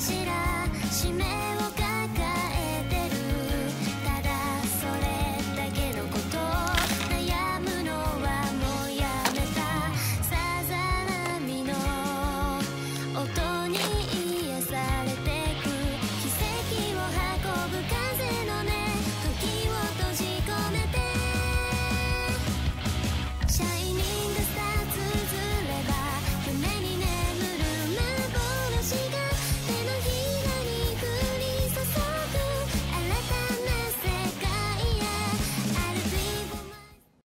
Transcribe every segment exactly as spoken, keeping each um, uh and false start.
しら使命を抱えてる。ただそれだけのこと。悩むのはもうやめた。さざ波の音に癒されてく。奇跡を運ぶ風の音、時を閉じ込めて。シャイニングスター綴れば夢に眠る幻が手のひらに降り注ぐ。新たな世界へ I'll be for my。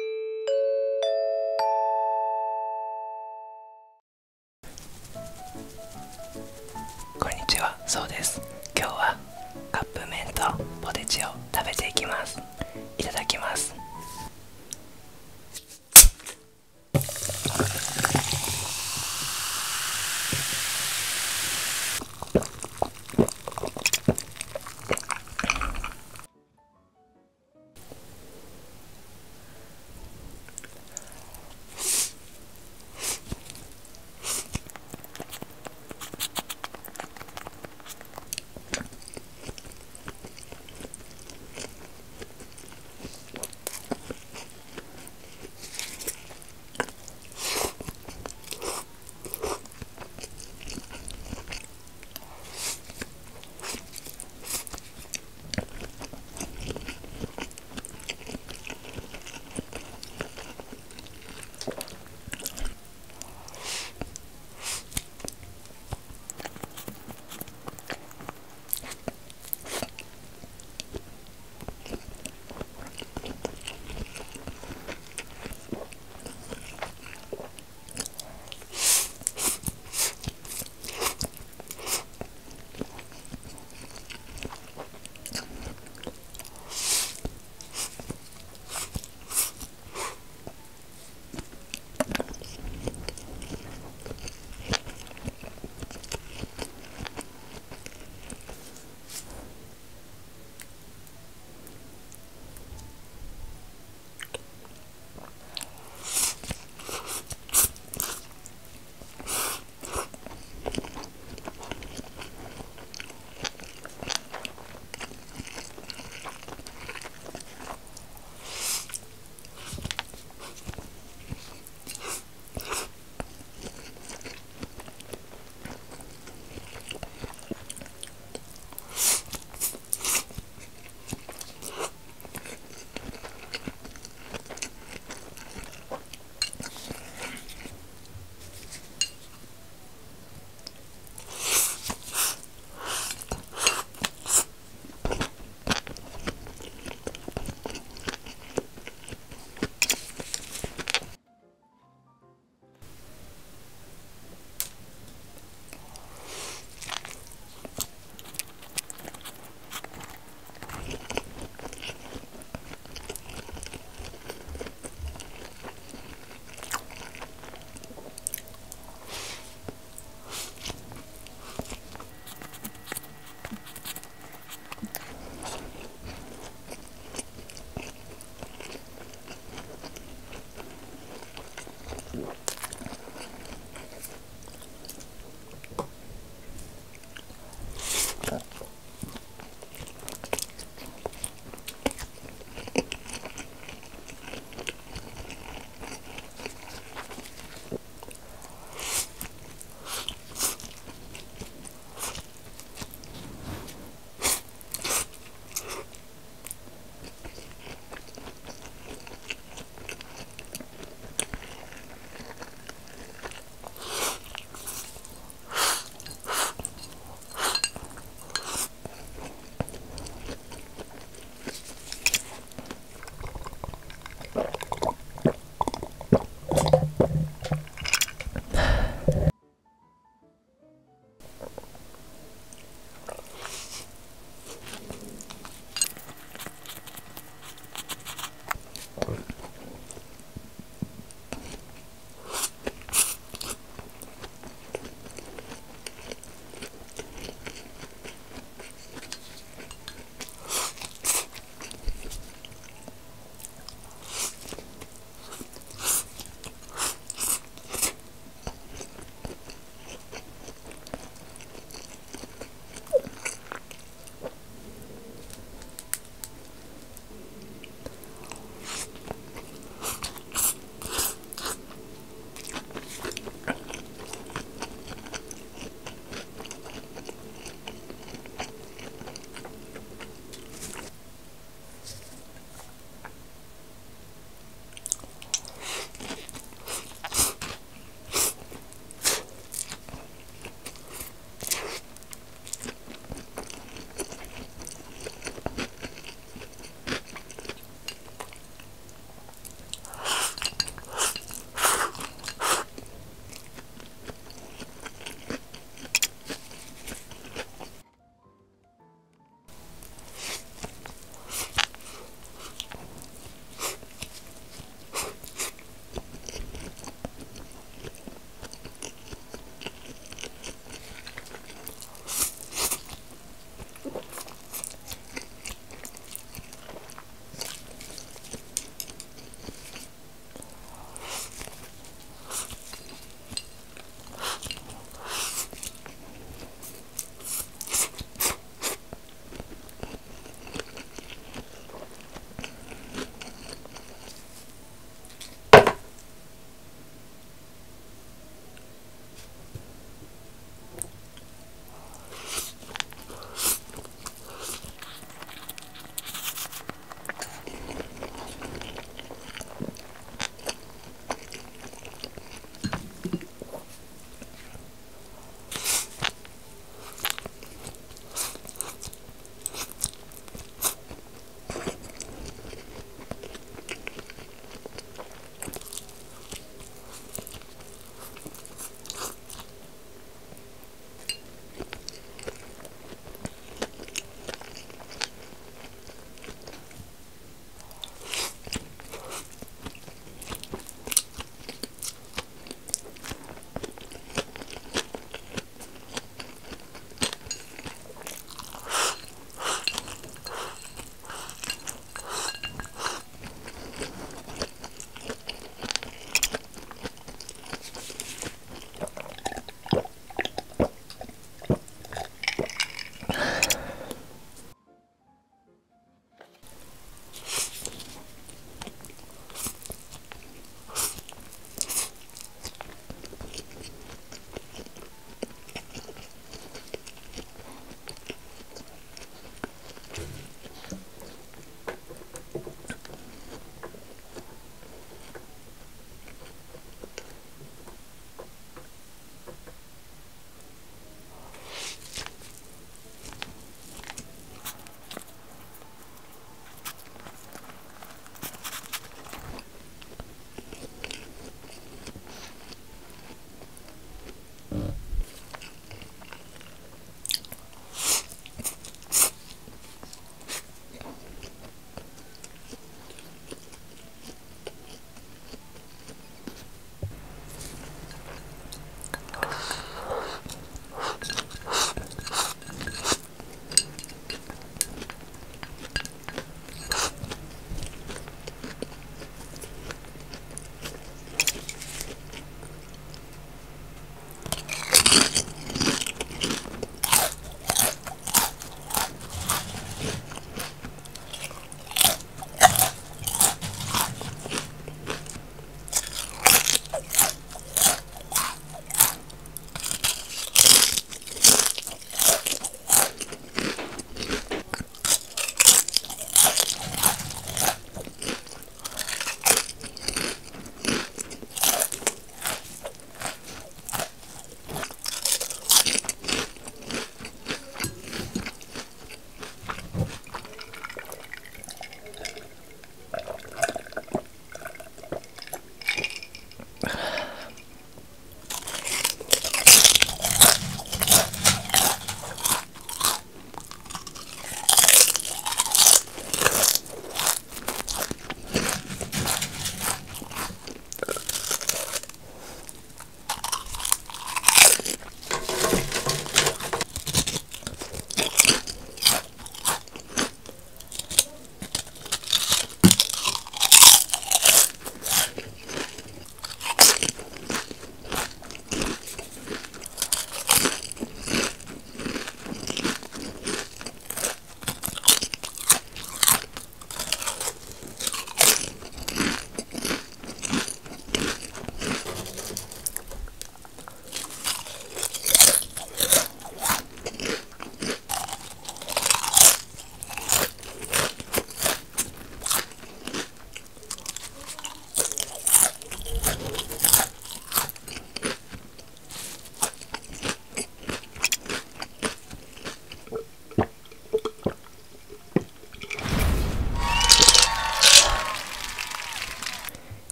こんにちは、そうです。今日はカップ麺とポテチを食べていきます。いただきます。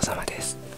さまです。